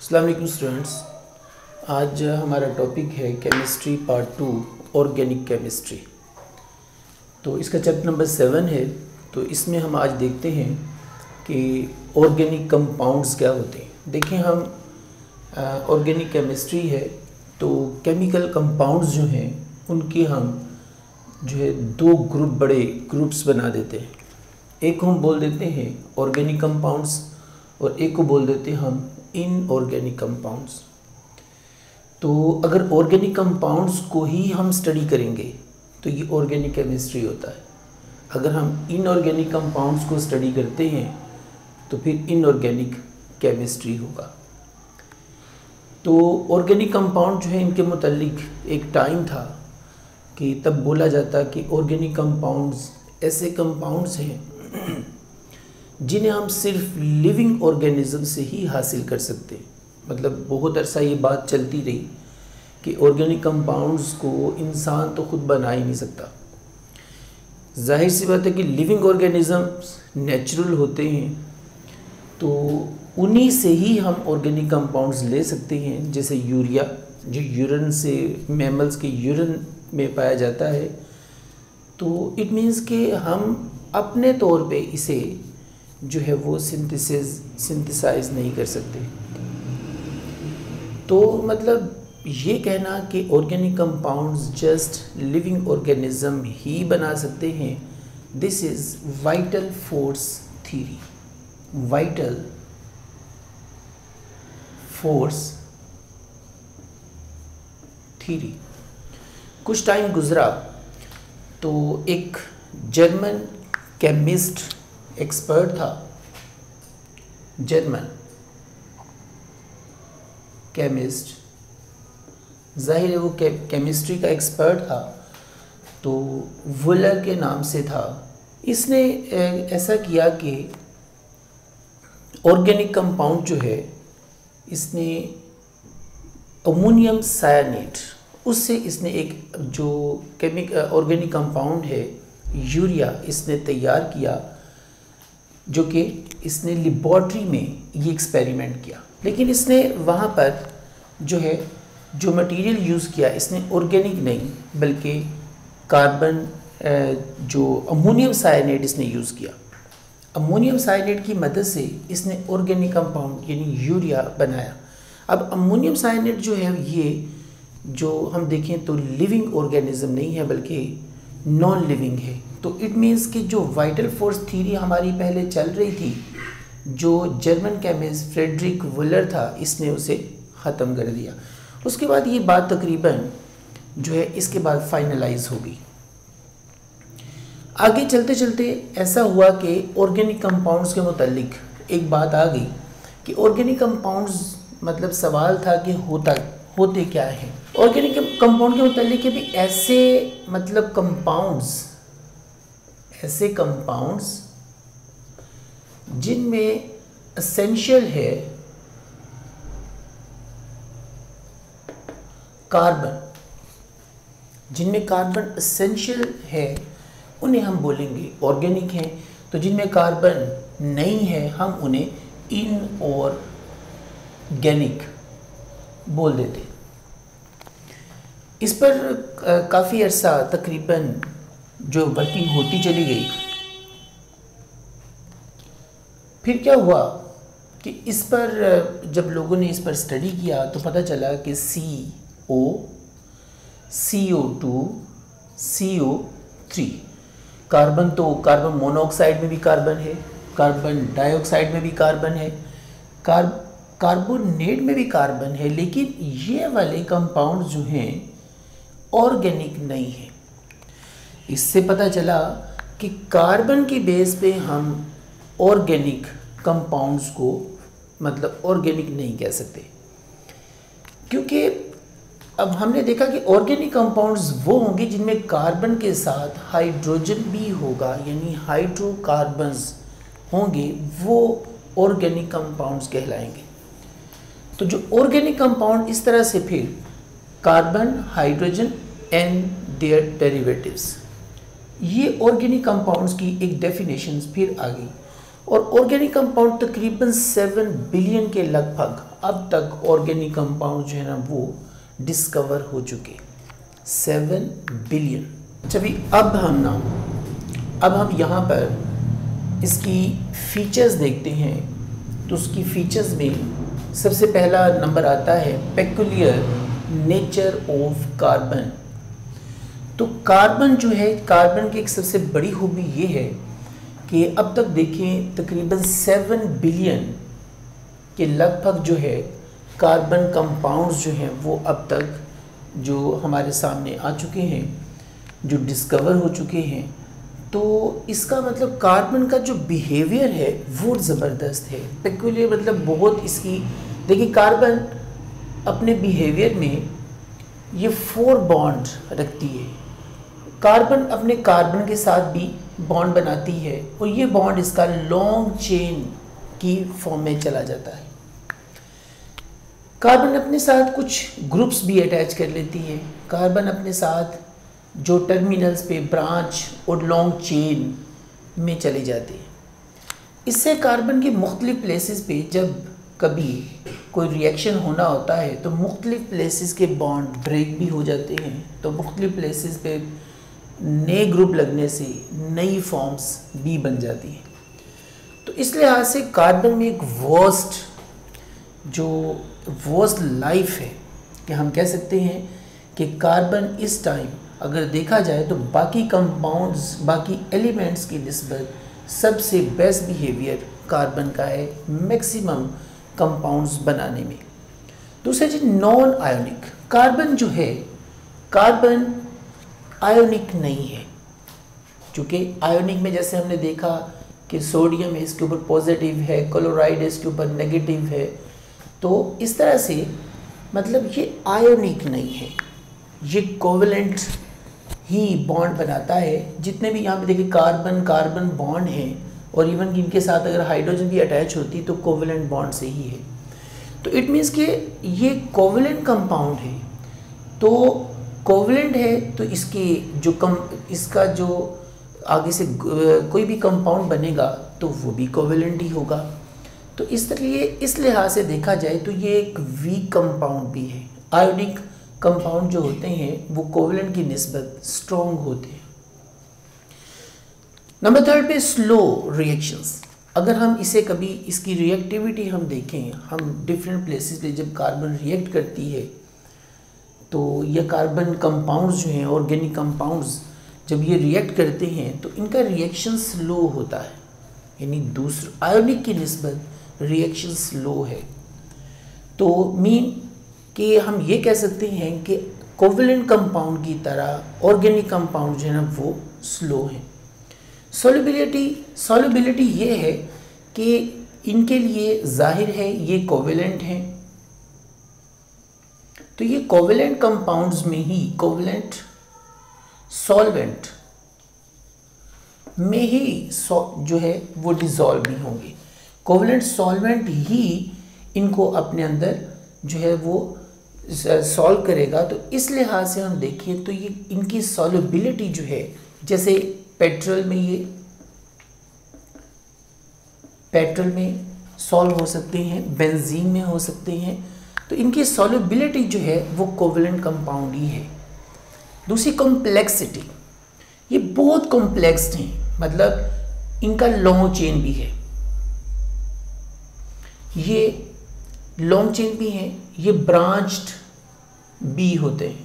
अस्सलाम वालेकुम स्टूडेंट्स। आज हमारा टॉपिक है केमिस्ट्री पार्ट 2 ऑर्गेनिक केमिस्ट्री। तो इसका चैप्टर नंबर 7 है। तो इसमें हम आज देखते हैं कि ऑर्गेनिक कंपाउंड्स क्या होते हैं। देखें, हम ऑर्गेनिक केमिस्ट्री है तो केमिकल कंपाउंड्स जो हैं उनके हम जो है दो बड़े ग्रुप्स बना देते हैं। एक को हम बोल देते हैं ऑर्गेनिक कंपाउंड्स और एक को बोल देते हैं हम इनऑर्गेनिक कंपाउंड्स। तो अगर ऑर्गेनिक कंपाउंड्स को ही हम स्टडी करेंगे तो ये ऑर्गेनिक केमिस्ट्री होता है। अगर हम इनऑर्गेनिक कंपाउंड्स को स्टडी करते हैं तो फिर इनऑर्गेनिक केमिस्ट्री होगा। तो ऑर्गेनिक कंपाउंड जो है, इनके मुतालिक एक टाइम था कि तब बोला जाता कि ऑर्गेनिक कंपाउंड्स ऐसे कंपाउंड्स हैं जिन्हें हम सिर्फ लिविंग ऑर्गेनिज्म से ही हासिल कर सकते हैं। मतलब बहुत अरसा ये बात चलती रही कि ऑर्गेनिक कंपाउंड्स को इंसान तो खुद बना ही नहीं सकता। जाहिर सी बात है कि लिविंग ऑर्गेनिजम्स नेचुरल होते हैं, तो उन्हीं से ही हम ऑर्गेनिक कंपाउंड्स ले सकते हैं। जैसे यूरिया, जो यूरिन से, मैमल्स के यूरिन में पाया जाता है। तो इट मीन्स कि हम अपने तौर पे इसे जो है वो सिंथेसाइज नहीं कर सकते। तो मतलब ये कहना कि organic compounds just living organism ही बना सकते हैं, this is vital force theory. Vital force theory. कुछ टाइम गुजरा तो एक जर्मन केमिस्ट एक्सपर्ट था, जर्मन केमिस्ट, जाहिर है वो केमिस्ट्री का एक्सपर्ट था, तो वुलर के नाम से था। इसने ऐसा किया कि ऑर्गेनिक कंपाउंड जो है, इसने अमोनियम सायानेट, उससे इसने एक जो ऑर्गेनिक कंपाउंड है यूरिया, इसने तैयार किया, जो कि इसने लेबॉर्ट्री में ये एक्सपेरिमेंट किया। लेकिन इसने वहाँ पर जो है जो मटेरियल यूज़ किया, इसने ऑर्गेनिक नहीं बल्कि कार्बन, जो अमोनियम साइनेट इसने यूज़ किया। अमोनियम साइनेट की मदद से इसने ऑर्गेनिक कंपाउंड यानी यूरिया बनाया। अब अमोनियम साइनेट जो है, ये जो हम देखें तो लिविंग ऑर्गेनिज्म नहीं है बल्कि नॉन लिविंग है। तो इट मीन्स कि जो वाइटल फोर्स थ्योरी हमारी पहले चल रही थी, जो जर्मन केमिस्ट फ्रेडरिक वुलर था, इसने उसे ख़त्म कर दिया। उसके बाद ये बात तकरीबन जो है इसके बाद फाइनलाइज हो गई। आगे चलते चलते ऐसा हुआ कि ऑर्गेनिक कंपाउंड्स के मुतालिक एक बात आ गई कि ऑर्गेनिक कंपाउंड्स, मतलब सवाल था कि होते क्या हैं। ऑर्गेनिक कंपाउंड के मुतालिक भी ऐसे, मतलब ऐसे कंपाउंड्स जिनमें एसेंशियल है कार्बन, जिनमें कार्बन एसेंशियल है उन्हें हम बोलेंगे ऑर्गेनिक हैं। तो जिनमें कार्बन नहीं है हम उन्हें इनऑर्गेनिक बोल देते। इस पर काफ़ी अरसा तकरीबन जो वर्किंग होती चली गई। फिर क्या हुआ कि इस पर जब लोगों ने इस पर स्टडी किया तो पता चला कि CO, CO2, CO3, कार्बन, तो कार्बन मोनोऑक्साइड में भी कार्बन है, कार्बन डाइऑक्साइड में भी कार्बन है, कार्बोनेट में भी कार्बन है, लेकिन ये वाले कंपाउंड जो हैं ऑर्गेनिक नहीं है। इससे पता चला कि कार्बन की बेस पे हम ऑर्गेनिक कंपाउंड्स को, मतलब ऑर्गेनिक नहीं कह सकते, क्योंकि अब हमने देखा कि ऑर्गेनिक कंपाउंड्स वो होंगे जिनमें कार्बन के साथ हाइड्रोजन भी होगा, यानी हाइड्रोकार्बन्स होंगे, वो ऑर्गेनिक कंपाउंड्स कहलाएंगे। तो जो ऑर्गेनिक कंपाउंड इस तरह से फिर carbon, hydrogen and their derivatives, ये ऑर्गेनिक कंपाउंड्स की एक डेफिनेशन फिर आ गई। और ऑर्गेनिक कंपाउंड तकरीबन 7 बिलियन के लगभग अब तक ऑर्गेनिक कंपाउंड जो है ना वो डिस्कवर हो चुके, 7 बिलियन। चलिए अब हम यहाँ पर इसकी फीचर्स देखते हैं। तो उसकी फीचर्स में सबसे पहला नंबर आता है पेक्यूलियर नेचर ऑफ कार्बन। तो कार्बन जो है, कार्बन की एक सबसे बड़ी खूबी ये है कि अब तक देखें तकरीबन 7 बिलियन के लगभग जो है कार्बन कंपाउंड्स जो हैं वो अब तक जो हमारे सामने आ चुके हैं, जो डिस्कवर हो चुके हैं। तो इसका मतलब कार्बन का जो बिहेवियर है वो ज़बरदस्त है। पेक्यूलियर मतलब बहुत इसकी, देखिए कार्बन अपने बिहेवियर में ये 4 बॉन्ड रखती है। कार्बन अपने कार्बन के साथ भी बॉन्ड बनाती है और ये बॉन्ड इसका लॉन्ग चेन की फॉर्म में चला जाता है। कार्बन अपने साथ कुछ ग्रुप्स भी अटैच कर लेती है। कार्बन अपने साथ जो टर्मिनल्स पे ब्रांच और लॉन्ग चेन में चली जाती है। इससे कार्बन के मुख्तलिफ प्लेसेस पे जब कभी कोई रिएक्शन होना होता है तो मुख्तलिफ प्लेसेस के बॉन्ड ब्रेक भी हो जाते हैं। तो मुख्तलिफ प्लेसेस पे नए ग्रुप लगने से नई फॉर्म्स भी बन जाती हैं। तो इस लिहाज से कार्बन में एक वर्स्ट लाइफ है कि हम कह सकते हैं कि कार्बन इस टाइम अगर देखा जाए तो बाकी कंपाउंड्स, बाकी एलिमेंट्स की निस्बत सबसे बेस्ट बिहेवियर कार्बन का है मैक्सिमम कंपाउंड्स बनाने में। दूसरा चीज नॉन आयोनिक। कार्बन जो है, कार्बन आयोनिक नहीं है। चूँकि आयोनिक में जैसे हमने देखा कि सोडियम है इसके ऊपर पॉजिटिव है, क्लोराइड इसके ऊपर नेगेटिव है, तो इस तरह से मतलब ये आयोनिक नहीं है, ये कोवेलेंट ही बॉन्ड बनाता है। जितने भी यहाँ पे देखिए कार्बन कार्बन बॉन्ड हैं और इवन इनके साथ अगर हाइड्रोजन भी अटैच होती तो कोवेलेंट बॉन्ड से ही है। तो इट मीन्स कि ये कोवेलेंट कंपाउंड है। तो कोवेलेंट है तो इसका जो आगे से कोई भी कंपाउंड बनेगा तो वो भी कोवेलेंट ही होगा। तो इस लिहाज से देखा जाए तो ये एक वीक कंपाउंड भी है। आयोनिक कंपाउंड जो होते हैं वो कोवेलेंट की निस्बत स्ट्रॉन्ग होते हैं। नंबर 3 पे स्लो रिएक्शंस। अगर हम इसे कभी इसकी रिएक्टिविटी हम देखें, हम डिफरेंट प्लेसेस पे जब कार्बन रिएक्ट करती है तो यह कार्बन कंपाउंड्स जो हैं, ऑर्गेनिक कंपाउंड्स जब ये रिएक्ट करते हैं तो इनका रिएक्शन स्लो होता है, यानी दूसरे आयोनिक की निस्बत रिएक्शन स्लो है। तो मीन कि हम ये कह सकते हैं कि कोवेलेंट कंपाउंड की तरह ऑर्गेनिक कंपाउंड जो है ना वो स्लो हैं। सॉल्युबिलिटी ये है कि इनके लिए जाहिर है ये कोवेलेंट हैं। तो ये कोवेलेंट कंपाउंड्स में ही, कोवेलेंट सॉल्वेंट में ही जो है वो डिसॉल्व भी होंगे। कोवेलेंट सॉल्वेंट ही इनको अपने अंदर जो है वो सॉल्व करेगा। तो इस लिहाज से हम देखें तो ये इनकी सॉल्युबिलिटी जो है, जैसे पेट्रोल में सॉल्व हो सकते हैं, बेंजीन में हो सकते हैं। तो इनकी सॉल्युबिलिटी जो है वो कोवेलेंट कंपाउंड ही है। दूसरी कॉम्प्लेक्सिटी, ये बहुत कॉम्प्लेक्स हैं, मतलब इनका लॉन्ग चेन भी है, ये लॉन्ग चेन भी है, ये ब्रांच्ड भी होते हैं।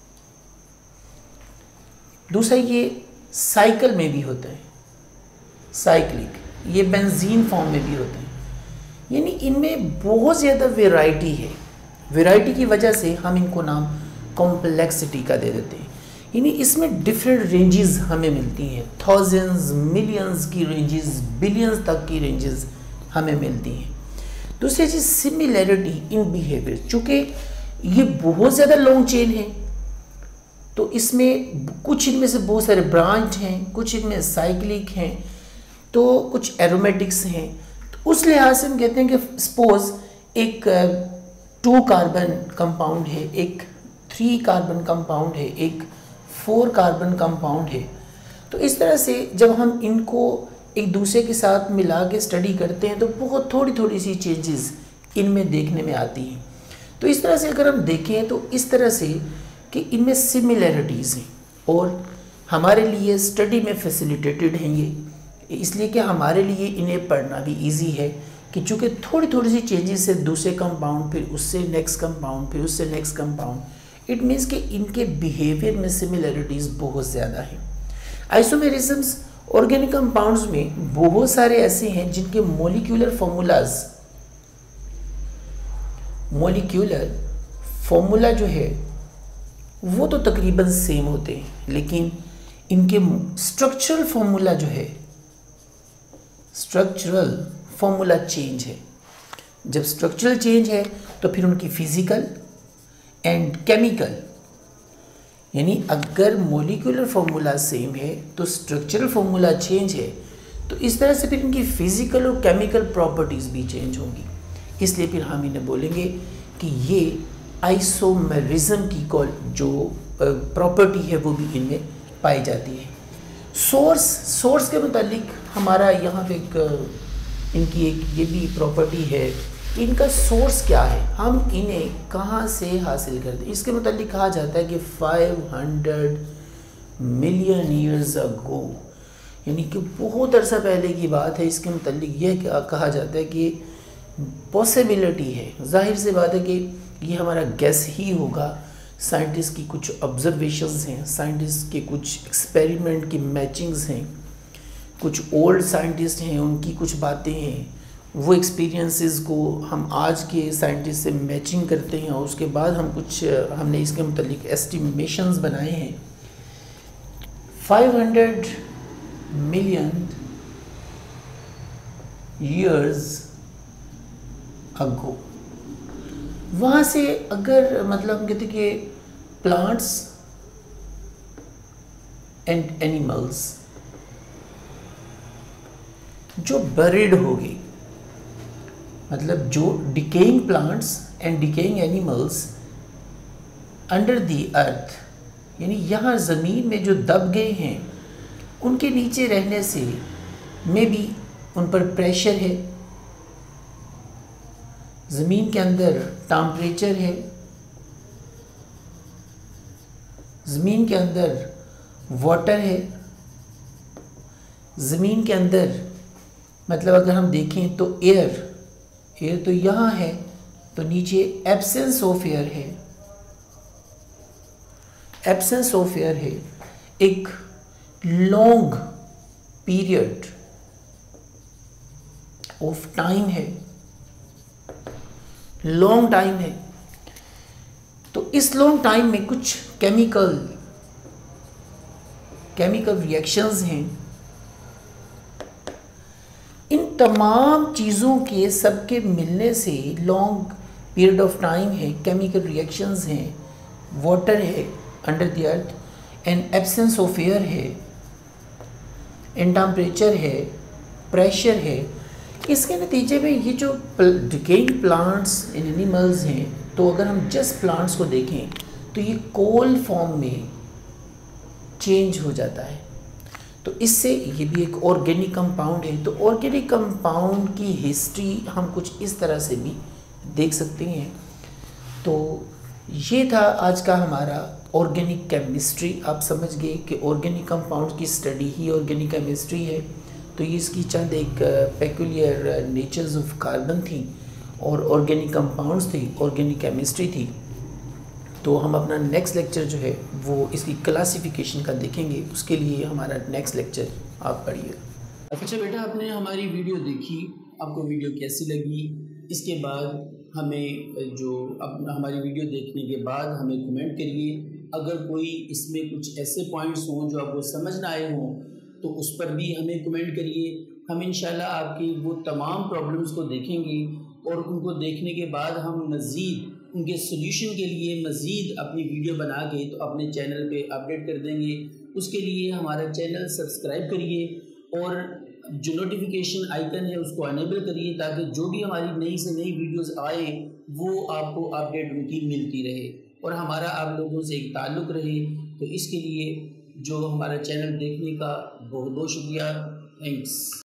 दूसरा ये साइकिल में भी होते हैं, साइक्लिक, ये बेंजीन फॉर्म में भी होते हैं। यानी इनमें बहुत ज़्यादा वैरायटी है। वैरायटी की वजह से हम इनको नाम कॉम्प्लेक्सिटी का दे देते हैं। यानी इसमें डिफरेंट रेंजेस हमें मिलती हैं, थाउजेंड्स, मिलियंस की रेंजेस, बिलियंस तक की रेंजेस हमें मिलती हैं। दूसरी चीज़ सिमिलैरिटी इन बिहेवियर। चूँकि ये बहुत ज़्यादा लॉन्ग चेन है तो इसमें कुछ इनमें से बहुत सारे ब्रांच हैं, कुछ इनमें साइक्लिक हैं, तो कुछ एरोमेटिक्स हैं। तो उस लिहाज से हम कहते हैं कि सपोज एक 2 कार्बन कंपाउंड है, एक 3 कार्बन कंपाउंड है, एक 4 कार्बन कंपाउंड है। तो इस तरह से जब हम इनको एक दूसरे के साथ मिला के स्टडी करते हैं तो बहुत थोड़ी थोड़ी सी चेंजेस इनमें देखने में आती हैं। तो इस तरह से अगर हम देखें तो इस तरह से कि इनमें सिमिलैरिटीज़ हैं और हमारे लिए स्टडी में फैसिलिटेटेड हैं ये, इसलिए कि हमारे लिए इन्हें पढ़ना भी इजी है कि चूँकि थोड़ी थोड़ी सी चेंजेस से दूसरे कंपाउंड, फिर उससे नेक्स्ट कंपाउंड, फिर उससे नेक्स्ट कंपाउंड, इट मीन्स कि इनके बिहेवियर में सिमिलैरिटीज़ बहुत ज़्यादा हैं। आइसोमेरिज्म्स ऑर्गेनिक कंपाउंड्स में बहुत सारे ऐसे हैं जिनके मॉलिक्यूलर फार्मूला जो है वो तो तकरीबन सेम होते हैं, लेकिन इनके स्ट्रक्चरल फार्मूला चेंज है। जब स्ट्रक्चरल चेंज है तो फिर उनकी फिजिकल एंड केमिकल, यानी अगर मॉलिक्यूलर फार्मूला सेम है तो स्ट्रक्चरल फार्मूला चेंज है, तो इस तरह से फिर इनकी फिजिकल और केमिकल प्रॉपर्टीज़ भी चेंज होंगी। इसलिए फिर हम इन्हें बोलेंगे कि ये आइसोमेरिज्म की जो प्रॉपर्टी है वो भी इनमें पाई जाती है। सोर्स के मुतालिक हमारा यहाँ पे इनकी एक ये भी प्रॉपर्टी है कि इनका सोर्स क्या है, हम इन्हें कहाँ से हासिल करते हैं। इसके मुतालिक कहा जाता है कि 500 मिलियन ईयर्स अगो, यानी कि बहुत अरसा पहले की बात है। इसके मुतालिक यह कहा जाता है कि पॉसिबिलिटी है, जाहिर सी बात है कि ये हमारा गेस ही होगा। साइंटिस्ट की कुछ ऑब्जर्वेशंस हैं, साइंटिस्ट के कुछ एक्सपेरिमेंट की मैचिंग्स हैं, कुछ ओल्ड साइंटिस्ट हैं उनकी कुछ बातें हैं, वो एक्सपीरियंसेस को हम आज के साइंटिस्ट से मैचिंग करते हैं और उसके बाद हमने इसके मुतालिक एस्टिमेशंस बनाए हैं। 500 मिलियन ईयर्स अगो, वहाँ से अगर मतलब हम कहते कि प्लांट्स एंड एनिमल्स जो बरीड हो गई, मतलब जो decaying plants and decaying animals under the earth, यानी यहाँ ज़मीन में जो दब गए हैं, उनके नीचे रहने से मे बी उन पर प्रेशर है, ज़मीन के अंदर टेम्परेचर है, ज़मीन के अंदर वाटर है, ज़मीन के अंदर मतलब अगर हम देखें तो एयर तो यहाँ है, तो नीचे एब्सेंस ऑफ एयर है, एक लॉन्ग पीरियड ऑफ टाइम है, लॉन्ग टाइम है। तो इस लॉन्ग टाइम में कुछ केमिकल रिएक्शंस हैं। इन तमाम चीज़ों के सबके मिलने से लॉन्ग पीरियड ऑफ टाइम है, केमिकल रिएक्शंस हैं, वाटर है under the earth and absence of air है, एंड टेम्परेचर है, प्रेशर है। इसके नतीजे में ये जो डिकेइंग प्लांट्स एंड एनिमल्स हैं, तो अगर हम जस्ट प्लांट्स को देखें तो ये कोल फॉर्म में चेंज हो जाता है। तो इससे ये भी एक ऑर्गेनिक कंपाउंड है। तो ऑर्गेनिक कंपाउंड की हिस्ट्री हम कुछ इस तरह से भी देख सकते हैं। तो ये था आज का हमारा ऑर्गेनिक केमिस्ट्री। आप समझ गए कि ऑर्गेनिक कंपाउंड की स्टडी ही ऑर्गेनिक केमिस्ट्री है। तो ये इसकी चंद एक पेक्यूलियर नेचर्स ऑफ कार्बन थी और ऑर्गेनिक कंपाउंड्स थी, ऑर्गेनिक केमिस्ट्री थी। तो हम अपना नेक्स्ट लेक्चर जो है वो इसकी क्लासिफिकेशन का देखेंगे। उसके लिए हमारा नेक्स्ट लेक्चर आप पढ़िए। अच्छा बेटा, आपने हमारी वीडियो देखी, आपको वीडियो कैसी लगी? इसके बाद हमें अब हमारी वीडियो देखने के बाद हमें कमेंट करिए। अगर कोई इसमें कुछ ऐसे पॉइंट्स हों जो आपको समझ ना आए हों तो उस पर भी हमें कमेंट करिए। हम इंशाल्लाह आपकी वो तमाम प्रॉब्लम्स को देखेंगे और उनको देखने के बाद हम मज़ीद उनके सोल्यूशन के लिए मज़ीद अपनी वीडियो बना के तो अपने चैनल पे अपडेट कर देंगे। उसके लिए हमारा चैनल सब्सक्राइब करिए और जो नोटिफिकेशन आइकन है उसको अनेबल करिए ताकि जो भी हमारी नई से नई वीडियोस आए वो आपको अपडेट उनकी मिलती रहे और हमारा आप लोगों से एक ताल्लुक़ रहे। तो इसके लिए जो हमारा चैनल देखने का बहुत बहुत शुक्रिया। थैंक्स।